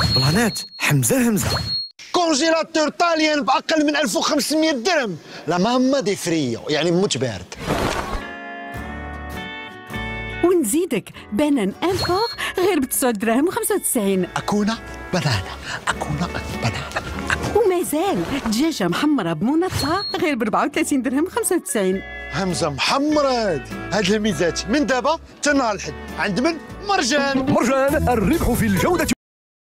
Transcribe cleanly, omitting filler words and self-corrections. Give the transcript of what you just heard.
بلانات همزة همزة. كونجيلاتور طاليان بأقل من 1500 درهم. لا ماما دي فريو يعني موت بارد. ونزيدك بنان امبور غير ب 9 دراهم و95. أكونا بنانا أكونا بنانا. ومازال دجاجة محمرة بمونطها غير ب 34 درهم و95. همزة محمرة هاد الميزات من دابا حتى نهار الحد عند من؟ مرجان. مرجان، الربح في الجودة.